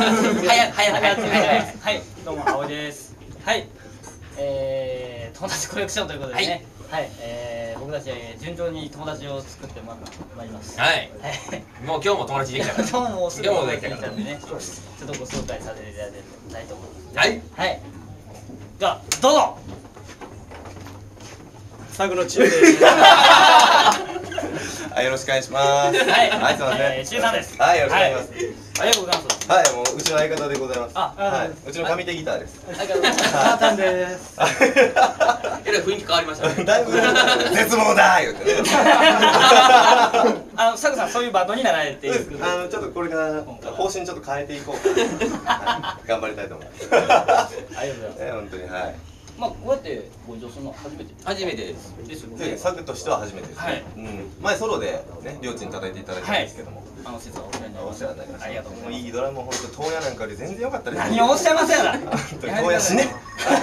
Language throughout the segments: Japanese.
はい、どうも青です。はい、友達コレクションということでね。はい、僕たち順調に友達を作ってまいります。 はい。もう今日も友達できたから。 今日もすぐ友達できたんでね。ちょっとご紹介させていただきたいと思います。はい。はい。じゃあどうぞ。 サグのチュウです。 はい、よろしくお願いします。 はい、 はい、すみません。 シュウさんです。 はい、よろしくお願いします。 ありがとうございます。 はい、もううちの相方でございます。 はい、 うちの上手ギターです。 ありがとうございます。 タータンです。 えらい雰囲気変わりましたね。 だいぶ絶望だー言うて。 サグさんそういうバンドになられていく。 ちょっとこれから方針ちょっと変えていこうかな。頑張りたいと思います。 ありがとうございます。 本当にはい。 まあこうやってご一緒するのは初めて初めてです。 ですよね。 サグとしては初めてですね。前ソロでね、りょーちん叩いていただいたんですけども。 実はお世話になりおました。 世話になりました。 ありがとうございます。 いいドラムも本当東野なんかより全然良かったです。 何をおっしゃいますやら。 東野死ね。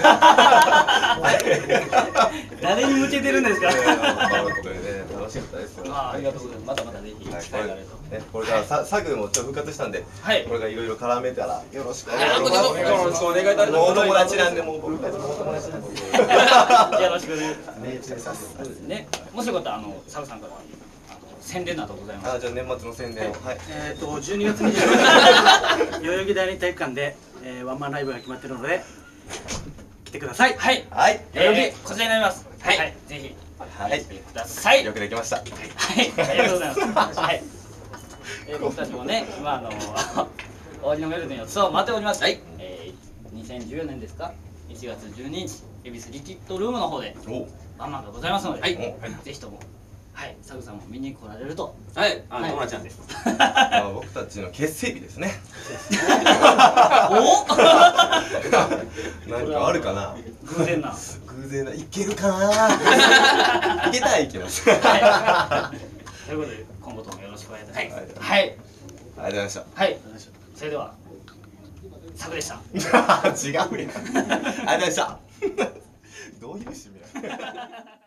誰に向けてるんですか。 楽しかったですよ。 ありがとうございます。またまたぜひ機会があれば。 これからサグもちょっと復活したんで、これがいろいろ絡めたらよろしくお願いします。 よろしくお願いいたします。 お友達なんでもう僕たちもお友達なんで。 よろしくお願いします。そうですね。もしよかったらサグさんから宣伝などございます。 じゃあ年末の宣伝を。 12月26日代々木第二体育館でワンマンライブが決まっているので来てください。 はい。 はい。 こちらになります。はい。ぜひ来てください。 よくできました。はい。 ありがとうございます。はい。僕たちもね、今終わりのメロディーのツアーを待っております。はい。2014年ですか。1月12日、恵比寿リキッドルームの方でワンマンがございますので、ぜひとも、はい、サグさんも見に来られると。 はい、友達なんです。 僕たちの結成日ですね。 お？ 何かあるかな。 偶然な。 偶然な。いけるかな。いけたらいけます。 ということで、今後ともよろしくお願いいたします。はい。 ありがとうございました。 はい。それでは、サグでした。 違うやん。ありがとうございました。どういう趣味や。